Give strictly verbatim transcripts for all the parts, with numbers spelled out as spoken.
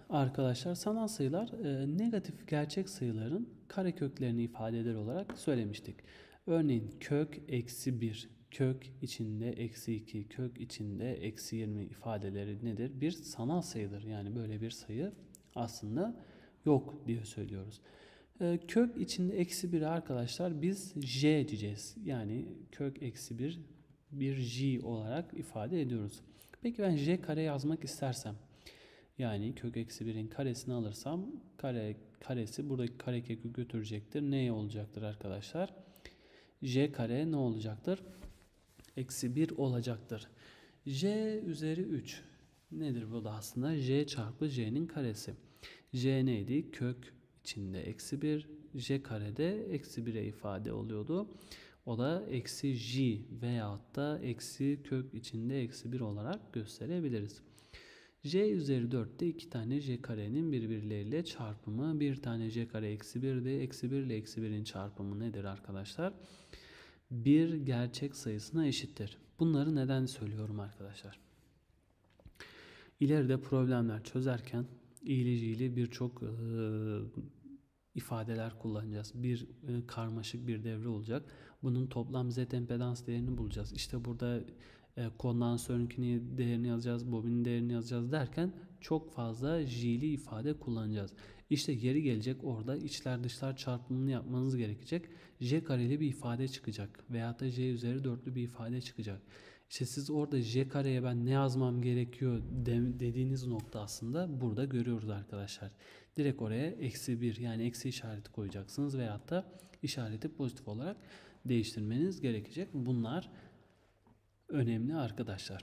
arkadaşlar sanal sayılar e, negatif gerçek sayıların kareköklerini ifade eder olarak söylemiştik. Örneğin kök eksi bir, kök içinde eksi iki, kök içinde eksi yirmi ifadeleri nedir? Bir sanal sayıdır. Yani böyle bir sayı aslında yok diye söylüyoruz. E, kök içinde eksi biri arkadaşlar biz j diyeceğiz. Yani kök eksi bir bir j olarak ifade ediyoruz. Peki ben j kare yazmak istersem, yani kök eksi birin karesini alırsam kare karesi buradaki karekökü götürecektir. Ne olacaktır arkadaşlar? J kare ne olacaktır? Eksi bir olacaktır. J üzeri üç. Nedir bu da aslında? J çarpı J'nin karesi. J neydi? Kök içinde eksi bir. J karede eksi bire ifade oluyordu. O da eksi J veyahut da eksi kök içinde eksi bir olarak gösterebiliriz. J üzeri dörtte iki tane j karenin birbirleriyle çarpımı. Bir tane j kare eksi bir de eksi bir ile eksi birin çarpımı nedir arkadaşlar? Bir gerçek sayısına eşittir. Bunları neden söylüyorum arkadaşlar? İleride problemler çözerken iyili birçok e, ifadeler kullanacağız. Bir e, karmaşık bir devre olacak. Bunun toplam z impedans değerini bulacağız. İşte burada e, kondansörünkini değerini yazacağız, bobinin değerini yazacağız derken çok fazla j'li ifade kullanacağız. İşte yeri gelecek orada içler dışlar çarpımını yapmanız gerekecek. J kareli bir ifade çıkacak veyahut da j üzeri dörtlü bir ifade çıkacak. İşte siz orada j kareye ben ne yazmam gerekiyor dediğiniz nokta aslında burada görüyoruz arkadaşlar. Direkt oraya eksi bir yani eksi işareti koyacaksınız veyahut da işareti pozitif olarak değiştirmeniz gerekecek. Bunlar önemli arkadaşlar.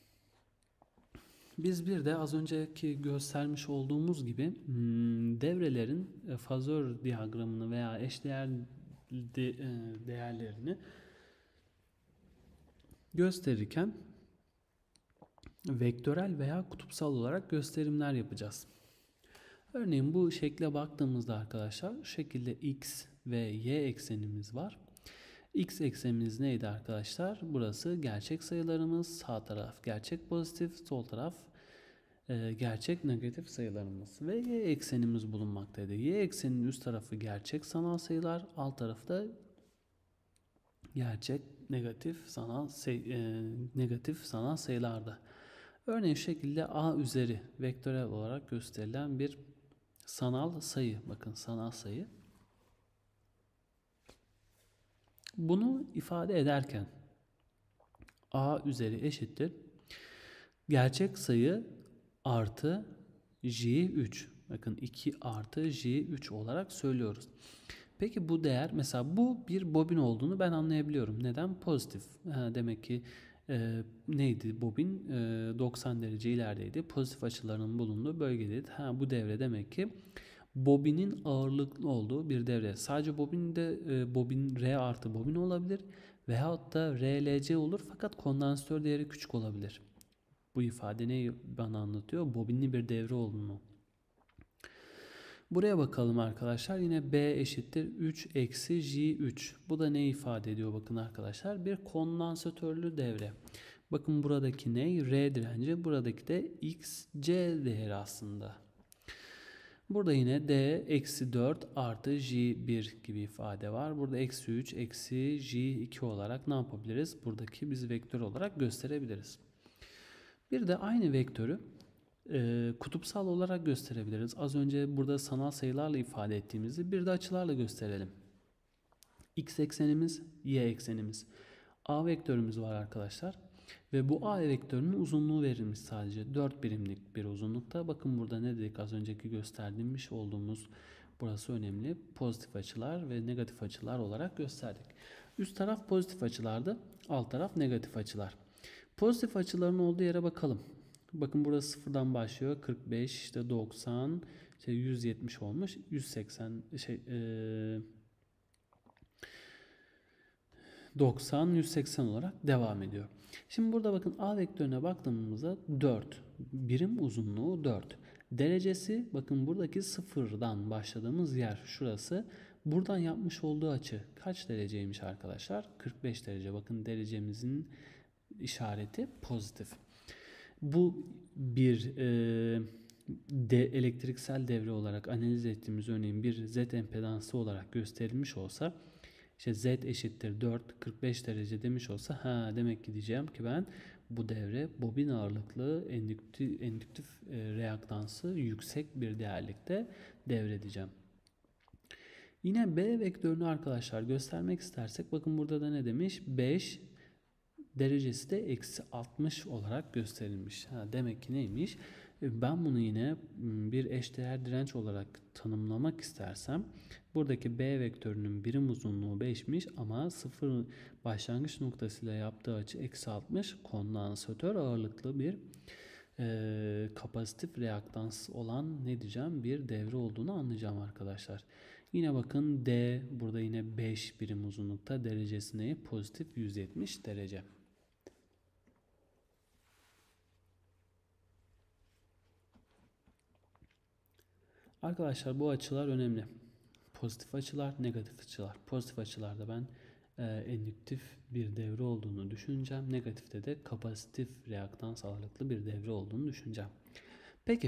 Biz bir de az önceki göstermiş olduğumuz gibi devrelerin fazör diyagramını veya eşdeğer değerlerini gösterirken vektörel veya kutupsal olarak gösterimler yapacağız. Örneğin bu şekle baktığımızda arkadaşlar şu şekilde x ve y eksenimiz var. X eksenimiz neydi arkadaşlar? Burası gerçek sayılarımız. Sağ taraf gerçek pozitif, sol taraf e, gerçek negatif sayılarımız. Ve y eksenimiz bulunmaktaydı. Y ekseninin üst tarafı gerçek sanal sayılar, alt tarafı da gerçek negatif sanal say e, negatif sanal sayılardı. Örneğin şu şekilde a üzeri vektörel olarak gösterilen bir sanal sayı. Bakın sanal sayı. Bunu ifade ederken a üzeri eşittir gerçek sayı artı j üç. Bakın iki artı j üç olarak söylüyoruz. Peki bu değer mesela bu bir bobin olduğunu ben anlayabiliyorum. Neden? Pozitif. Ha, demek ki e, neydi bobin? E, doksan derece ilerideydi. Pozitif açılarının bulunduğu bölgedeydi. Ha, bu devre demek ki bobinin ağırlıklı olduğu bir devre. Sadece bobinde e, bobin R artı bobin olabilir veyahut da R L C olur fakat kondansatör değeri küçük olabilir. Bu ifade neyi bana anlatıyor? Bobinli bir devre olduğunu. Buraya bakalım arkadaşlar. Yine B eşittir üç eksi J üç. Bu da ne ifade ediyor? Bakın arkadaşlar. Bir kondansatörlü devre. Bakın buradaki ne? R direnci. Buradaki de X C değeri aslında. Burada yine D eksi dört artı J bir gibi ifade var. Burada eksi üç eksi J iki olarak ne yapabiliriz? Buradaki biz vektör olarak gösterebiliriz. Bir de aynı vektörü e, kutupsal olarak gösterebiliriz. Az önce burada sanal sayılarla ifade ettiğimizi bir de açılarla gösterelim. X eksenimiz, Y eksenimiz. A vektörümüz var arkadaşlar. Ve bu A vektörünün uzunluğu verilmiş sadece. dört birimlik bir uzunlukta. Bakın burada ne dedik az önceki gösterdiğimiz olduğumuz burası önemli. Pozitif açılar ve negatif açılar olarak gösterdik. Üst taraf pozitif açılardı. Alt taraf negatif açılar. Pozitif açıların olduğu yere bakalım. Bakın burası sıfırdan başlıyor. kırk beş, işte doksan, işte yüz yetmiş olmuş. yüz seksen şey ee, doksan, yüz seksen olarak devam ediyor. Şimdi burada bakın A vektörüne baktığımızda dört. Birim uzunluğu dört. Derecesi bakın buradaki sıfırdan başladığımız yer şurası. Buradan yapmış olduğu açı kaç dereceymiş arkadaşlar? kırk beş derece. Bakın derecemizin işareti pozitif. Bu bir e, de elektriksel devre olarak analiz ettiğimiz örneğin bir Z empedansı olarak gösterilmiş olsa, işte Z eşittir dört, kırk beş derece demiş olsa, ha demek ki diyeceğim ki ben bu devre bobin ağırlıklı endüktif, endüktif e, reaktansı yüksek bir değerlikte devre diyeceğim. Yine B vektörünü arkadaşlar göstermek istersek, bakın burada da ne demiş? beş derecesi de eksi altmış olarak gösterilmiş. Ha, demek ki neymiş? Ben bunu yine bir eşdeğer direnç olarak tanımlamak istersem, buradaki B vektörünün birim uzunluğu beşmiş ama sıfır başlangıç noktasıyla yaptığı açı eksi altmış, kondansatör ağırlıklı bir e, kapasitif reaktans olan ne diyeceğim, bir devre olduğunu anlayacağım arkadaşlar. Yine bakın D burada yine beş birim uzunlukta, derecesi ne? Pozitif yüz yetmiş derece. Arkadaşlar bu açılar önemli. Pozitif açılar, negatif açılar. Pozitif açılarda ben e, endüktif bir devre olduğunu düşüneceğim. Negatifte de kapasitif reaktans ağırlıklı bir devre olduğunu düşüneceğim. Peki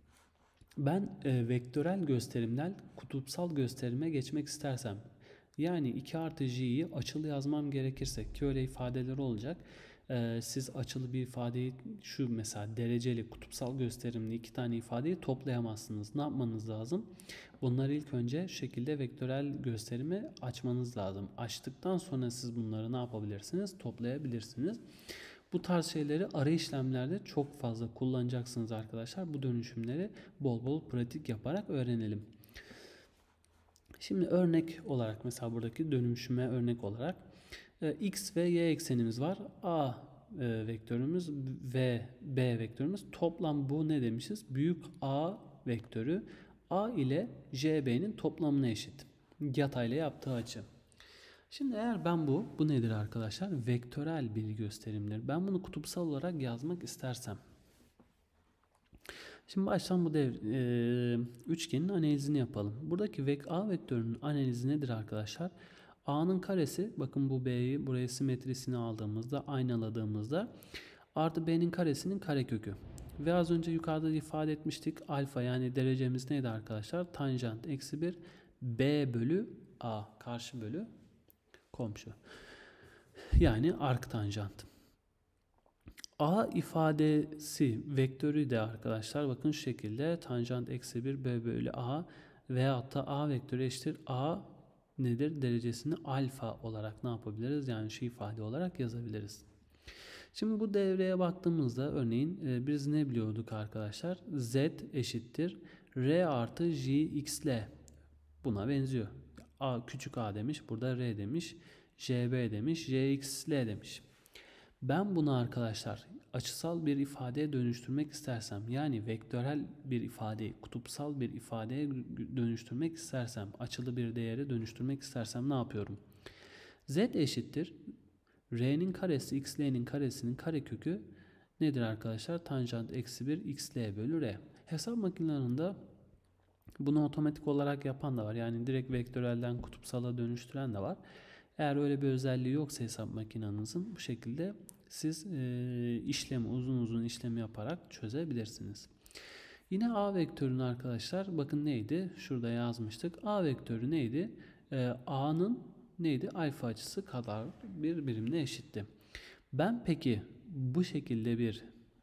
ben e, vektörel gösterimden kutupsal gösterime geçmek istersem, yani iki artı j'yi açılı yazmam gerekirse, ki öyle ifadeleri olacak. Ee, siz açılı bir ifadeyi, şu mesela dereceli kutupsal gösterimli iki tane ifadeyi toplayamazsınız. Ne yapmanız lazım? Bunları ilk önce şu şekilde vektörel gösterimi açmanız lazım. Açtıktan sonra siz bunları ne yapabilirsiniz? Toplayabilirsiniz. Bu tarz şeyleri ara işlemlerde çok fazla kullanacaksınız arkadaşlar. Bu dönüşümleri bol bol pratik yaparak öğrenelim. Şimdi örnek olarak, mesela buradaki dönüşüme örnek olarak e, x ve y eksenimiz var. A e, vektörümüz ve b vektörümüz. Toplam bu ne demişiz? Büyük A vektörü A ile J B'nin toplamına eşit. Yatayla yaptığı açı. Şimdi eğer ben bu, bu nedir arkadaşlar? Vektörel bir gösterimdir. Ben bunu kutupsal olarak yazmak istersem, şimdi baştan bu dev, e, üçgenin analizini yapalım. Buradaki vek A vektörünün analizi nedir arkadaşlar? A'nın karesi, bakın bu B'yi buraya simetrisini aldığımızda, aynaladığımızda, artı B'nin karesinin karekökü. Ve az önce yukarıda ifade etmiştik, alfa yani derecemiz neydi arkadaşlar? Tanjant eksi bir B bölü A, karşı bölü komşu. Yani arc tanjant. A ifadesi vektörü de arkadaşlar bakın şu şekilde, tanjant eksi bir B bölü A veyahut da A vektörü eşittir A nedir? Derecesini alfa olarak ne yapabiliriz? Yani şu ifade olarak yazabiliriz. Şimdi bu devreye baktığımızda örneğin biz ne biliyorduk arkadaşlar? Z eşittir R artı J X L. Buna benziyor. A küçük a demiş, burada R demiş, J B demiş, J X L demiş. Ben bunu arkadaşlar açısal bir ifadeye dönüştürmek istersem, yani vektörel bir ifadeyi kutupsal bir ifadeye dönüştürmek istersem, açılı bir değere dönüştürmek istersem ne yapıyorum? Z eşittir R'nin karesi xL'nin karesinin karekökü nedir arkadaşlar? Tanjant eksi bir xL bölü R. Hesap makinelerinde bunu otomatik olarak yapan da var. Yani direkt vektörelden kutupsala dönüştüren de var. Eğer öyle bir özelliği yoksa hesap makinenizin, bu şekilde siz e, işlemi uzun uzun işlemi yaparak çözebilirsiniz. Yine A vektörünü arkadaşlar bakın neydi? Şurada yazmıştık. A vektörü neydi? E, A'nın neydi? Alfa açısı kadar bir birimle eşitti. Ben peki bu şekilde bir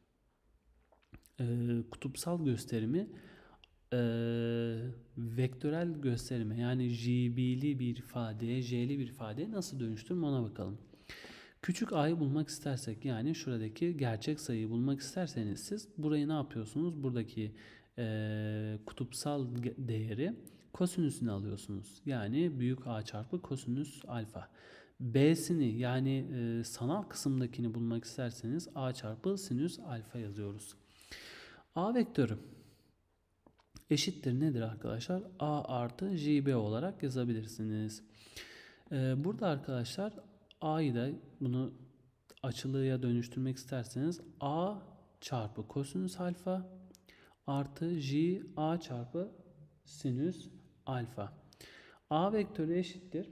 e, kutupsal gösterimi e, vektörel gösterime, yani J B'li bir ifadeye, J'li bir ifadeye nasıl dönüştürüm ona bakalım. Küçük a'yı bulmak istersek, yani şuradaki gerçek sayıyı bulmak isterseniz siz burayı ne yapıyorsunuz? Buradaki e, kutupsal değeri kosinüsünü alıyorsunuz. Yani büyük A çarpı kosinüs alfa. B'sini yani e, sanal kısımdakini bulmak isterseniz A çarpı sinüs alfa yazıyoruz. A vektörü eşittir nedir arkadaşlar? A artı J B olarak yazabilirsiniz. Ee, burada arkadaşlar A'yı da bunu açılıya dönüştürmek isterseniz A çarpı kosinüs alfa artı J A çarpı sinüs alfa. A vektörü eşittir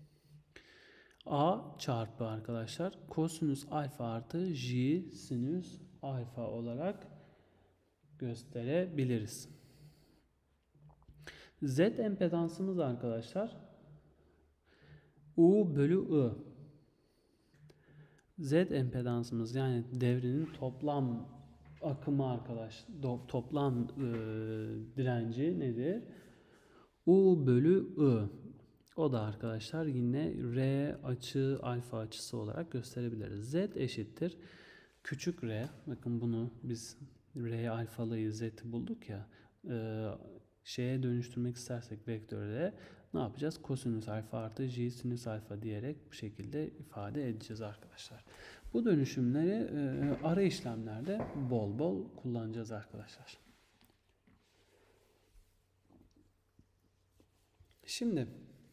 A çarpı arkadaşlar kosinüs alfa artı J sinüs alfa olarak gösterebiliriz. Z empedansımız arkadaşlar U bölü I. Z empedansımız yani devrenin toplam akımı arkadaş do, toplam e, direnci nedir? U bölü I. O da arkadaşlar yine R açı alfa açısı olarak gösterebiliriz. Z eşittir küçük r. Bakın bunu biz R alfalıyı Z'yi bulduk ya. E, şeye dönüştürmek istersek vektörde ne yapacağız? Kosinüs alfa artı j sinüs alfa diyerek bu şekilde ifade edeceğiz arkadaşlar. Bu dönüşümleri e, ara işlemlerde bol bol kullanacağız arkadaşlar. Şimdi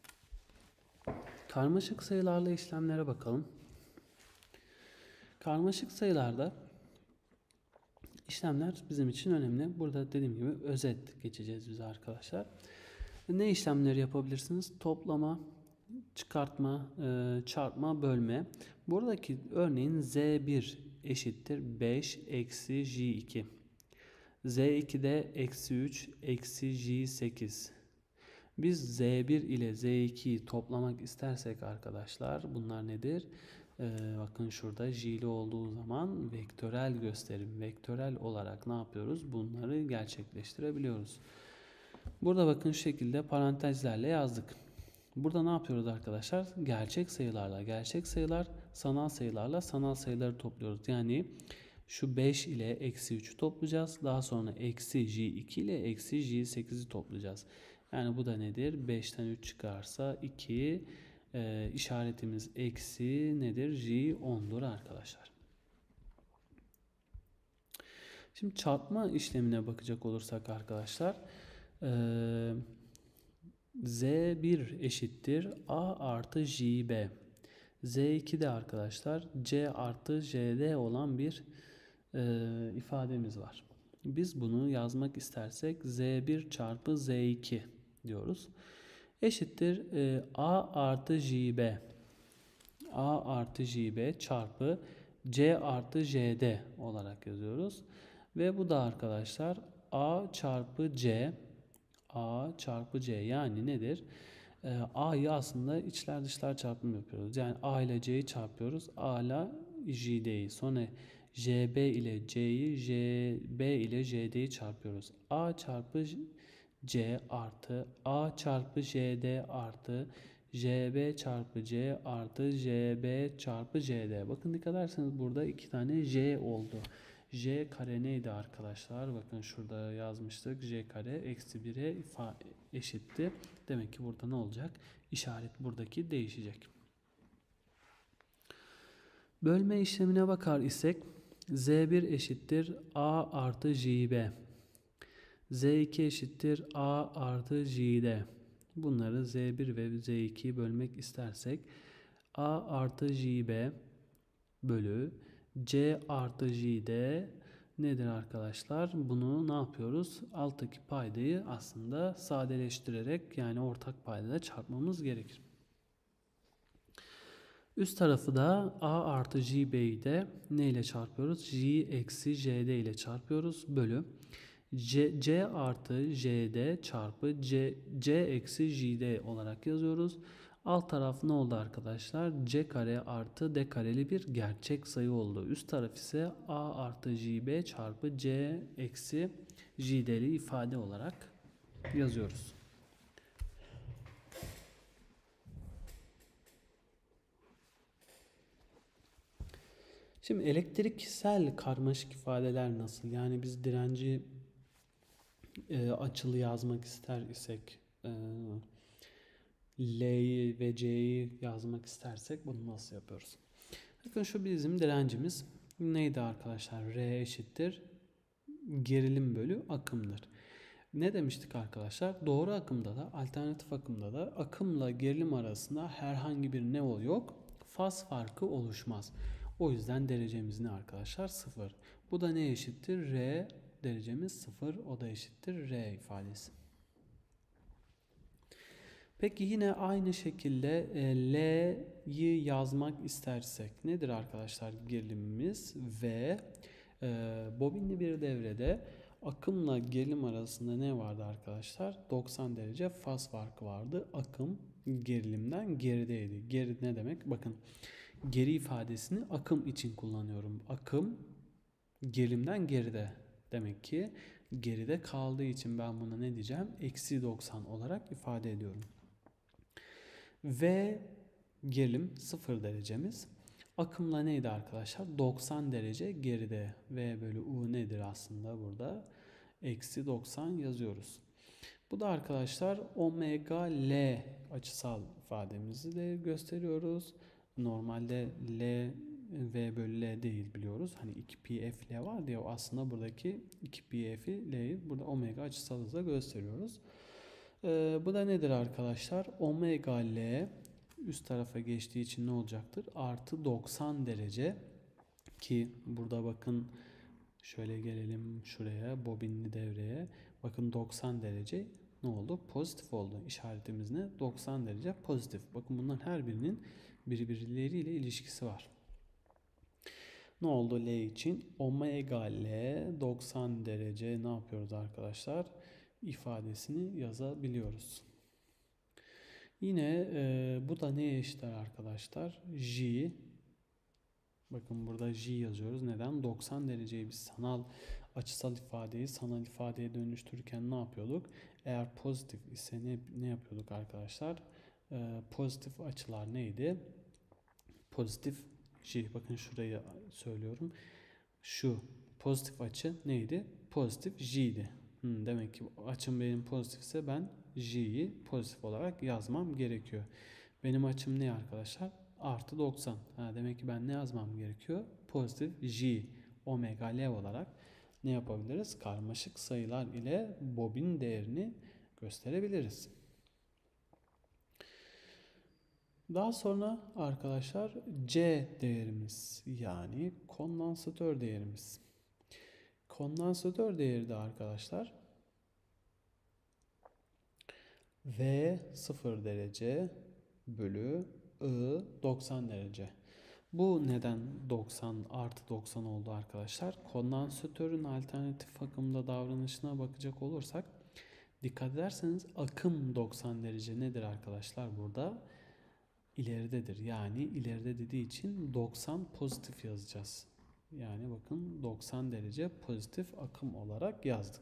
karmaşık sayılarla işlemlere bakalım. Karmaşık sayılarda işlemler bizim için önemli. Burada dediğim gibi özet geçeceğiz biz arkadaşlar. Ne işlemleri yapabilirsiniz? Toplama, çıkartma, çarpma, bölme. Buradaki örneğin Z bir eşittir beş eksi J iki. Z iki'de eksi üç eksi J sekiz. Biz Z bir ile Z iki'yi toplamak istersek arkadaşlar bunlar nedir? Ee, bakın şurada J'li olduğu zaman vektörel gösterim. Vektörel olarak ne yapıyoruz? Bunları gerçekleştirebiliyoruz. Burada bakın şu şekilde parantezlerle yazdık. Burada ne yapıyoruz arkadaşlar? Gerçek sayılarla gerçek sayılar, sanal sayılarla sanal sayıları topluyoruz. Yani şu beş ile eksi üç'ü toplayacağız. Daha sonra eksi J iki ile eksi J sekiz'i toplayacağız. Yani bu da nedir? beş'ten üç çıkarsa iki, e, işaretimiz eksi nedir? J on'dur arkadaşlar. Şimdi çarpma işlemine bakacak olursak arkadaşlar e, Z bir eşittir A artı J B. Z iki'de arkadaşlar C artı J D olan bir e, ifademiz var. Biz bunu yazmak istersek Z bir çarpı Z iki diyoruz. Eşittir e, A artı J B. A artı J B çarpı C artı J D olarak yazıyoruz. Ve bu da arkadaşlar A çarpı C A çarpı C yani nedir? Ee, A'yı aslında içler dışlar çarpımı yapıyoruz. Yani A ile C'yi çarpıyoruz. A ile J D'yi. Sonra J B ile C'yi, J B ile J D'yi çarpıyoruz. A çarpı C artı A çarpı J D artı J B çarpı C artı J B çarpı J D. Bakın dikkat ederseniz burada iki tane J oldu. J kare neydi arkadaşlar? Bakın şurada yazmıştık. J kare eksi bir'e eşitti. Demek ki burada ne olacak? İşaret buradaki değişecek. Bölme işlemine bakar isek Z bir eşittir A artı J B. Z iki eşittir A artı J D. Bunları Z bir ve Z iki'yi bölmek istersek A artı J B bölü C artı J D nedir arkadaşlar? Bunu ne yapıyoruz? Alttaki paydayı aslında sadeleştirerek yani ortak paydada çarpmamız gerekir. Üst tarafı da A artı J B'yi de ne ile çarpıyoruz? J eksi J D ile çarpıyoruz. Bölü C, C artı J D çarpı C, C eksi J D olarak yazıyoruz. Alt taraf ne oldu arkadaşlar? C kare artı D kareli bir gerçek sayı oldu. Üst taraf ise A artı J B çarpı C eksi J D'li ifade olarak yazıyoruz. Şimdi elektriksel karmaşık ifadeler nasıl? Yani biz direnci e, açılı yazmak ister isek e, L'yi ve C'yi yazmak istersek bunu nasıl yapıyoruz? Bakın şu bizim direncimiz neydi arkadaşlar? R eşittir gerilim bölü akımdır. Ne demiştik arkadaşlar? Doğru akımda da alternatif akımda da akımla gerilim arasında herhangi bir ne yok? Faz farkı oluşmaz. O yüzden derecemiz ne arkadaşlar? Sıfır. Bu da ne eşittir? R derecemiz sıfır. O da eşittir R ifadesi. Peki yine aynı şekilde e, L'yi yazmak istersek nedir arkadaşlar gerilimimiz? V e, bobinli bir devrede Akımla gerilim arasında ne vardı arkadaşlar? doksan derece faz farkı vardı. Akım gerilimden gerideydi. Geri ne demek? Bakın, geri ifadesini akım için kullanıyorum. Akım gerilimden geride. Demek ki geride kaldığı için ben buna ne diyeceğim? Eksi doksan olarak ifade ediyorum. Ve gerilim sıfır derecemiz. Akımla neydi arkadaşlar? doksan derece geride. V bölü U nedir aslında burada? Eksi doksan yazıyoruz. Bu da arkadaşlar omega L açısal ifademizi de gösteriyoruz. Normalde L V bölü L değil biliyoruz. Hani iki pi f L var diye, aslında buradaki iki pi f'i L'yi burada omega açısal hızla gösteriyoruz. Ee, bu da nedir arkadaşlar? Omega L üst tarafa geçtiği için ne olacaktır? Artı doksan derece, ki burada bakın şöyle gelelim şuraya, bobinli devreye. Bakın doksan derece ne oldu? Pozitif oldu. İşaretimiz ne? doksan derece pozitif. Bakın bunların her birinin birbirleriyle ilişkisi var. Ne oldu L için? Omega L doksan derece ne yapıyoruz arkadaşlar? İfadesini yazabiliyoruz. Yine e, bu da neye eşitler arkadaşlar? J. Bakın burada J yazıyoruz. Neden? doksan dereceyi biz sanal açısal ifadeyi sanal ifadeye dönüştürürken ne yapıyorduk? Eğer pozitif ise ne, ne yapıyorduk arkadaşlar? Ee, pozitif açılar neydi? Pozitif J. Bakın şurayı söylüyorum. Şu pozitif açı neydi? Pozitif J'di. Hmm, demek ki açım benim pozitifse ben J'yi pozitif olarak yazmam gerekiyor. Benim açım ne arkadaşlar? Artı doksan. Ha, demek ki ben ne yazmam gerekiyor? Pozitif J omega L olarak ne yapabiliriz? Karmaşık sayılar ile bobin değerini gösterebiliriz. Daha sonra arkadaşlar C değerimiz, yani kondansatör değerimiz. Kondansatör değeri de arkadaşlar V sıfır derece bölü I doksan derece. Bu neden doksan artı doksan oldu arkadaşlar? Kondansatörün alternatif akımda davranışına bakacak olursak, dikkat ederseniz akım doksan derece nedir arkadaşlar burada? İleridedir. Yani ileride dediği için doksan pozitif yazacağız. Yani bakın doksan derece pozitif akım olarak yazdık.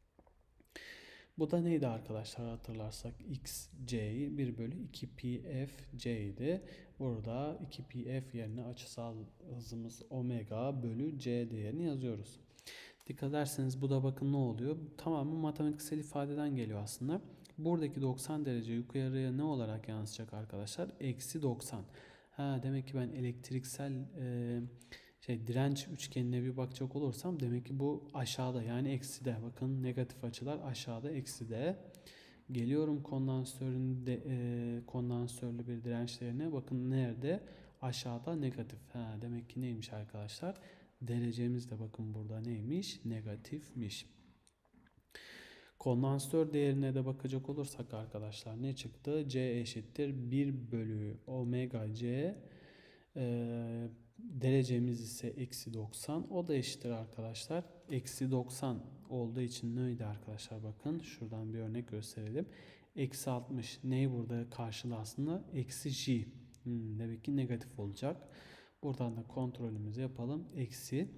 Bu da neydi arkadaşlar, hatırlarsak x c'yi bir bölü iki pi f c idi. Burada iki pi f yerine açısal hızımız omega bölü c değerini yazıyoruz. Dikkat ederseniz bu da bakın ne oluyor? Tamamen matematiksel ifadeden geliyor aslında. Buradaki doksan derece yukarıya ne olarak yansıyacak arkadaşlar? Eksi doksan. Ha, demek ki ben elektriksel e, şey direnç üçgenine bir bakacak olursam demek ki bu aşağıda, yani ekside. Bakın negatif açılar aşağıda, ekside. Geliyorum kondansatörün de, e, kondansatörlü bir direnç değerine. Bakın nerede? Aşağıda negatif. Ha, demek ki neymiş arkadaşlar? Derecemiz de bakın burada neymiş? Negatifmiş. Kondansatör değerine de bakacak olursak arkadaşlar ne çıktı? C eşittir bir bölü omega c. Ee, derecemiz ise eksi doksan. O da eşittir arkadaşlar. Eksi doksan olduğu için neydi arkadaşlar? Bakın şuradan bir örnek gösterelim. Eksi altmış. Ney burada karşılığı aslında? Eksi j. Hmm, demek ki negatif olacak. Buradan da kontrolümüzü yapalım. Eksi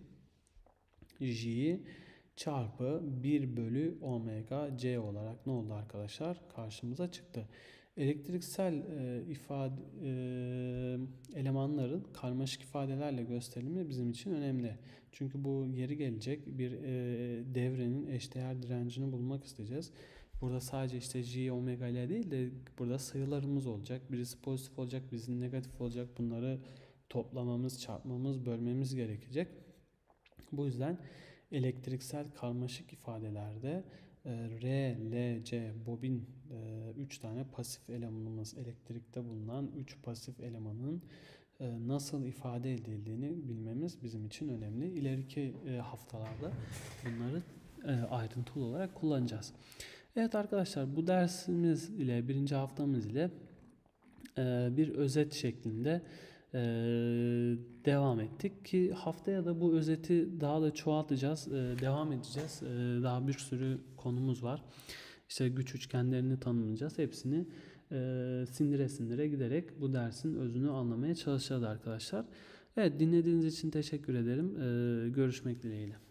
j çarpı bir bölü omega c olarak ne oldu arkadaşlar? Karşımıza çıktı. Elektriksel e, ifade e, elemanların karmaşık ifadelerle gösterilimi bizim için önemli. Çünkü bu yeri gelecek bir e, devrenin eşdeğer direncini bulmak isteyeceğiz. Burada sadece işte J, omega ile değil de burada sayılarımız olacak. Birisi pozitif olacak, birisi negatif olacak. Bunları toplamamız, çarpmamız, bölmemiz gerekecek. Bu yüzden elektriksel karmaşık ifadelerde R, L, C, bobin üç tane pasif elemanımız, elektrikte bulunan üç pasif elemanın nasıl ifade edildiğini bilmemiz bizim için önemli. İleriki haftalarda bunları ayrıntılı olarak kullanacağız. Evet arkadaşlar, bu dersimiz ile birinci haftamız ile bir özet şeklinde e, devam ettik ki haftaya da bu özeti daha da çoğaltacağız, e, devam edeceğiz. E, daha bir sürü konumuz var. İşte güç üçgenlerini tanımlayacağız. Hepsini e, sindire sindire giderek bu dersin özünü anlamaya çalışacağız arkadaşlar. Evet, dinlediğiniz için teşekkür ederim. E, görüşmek dileğiyle.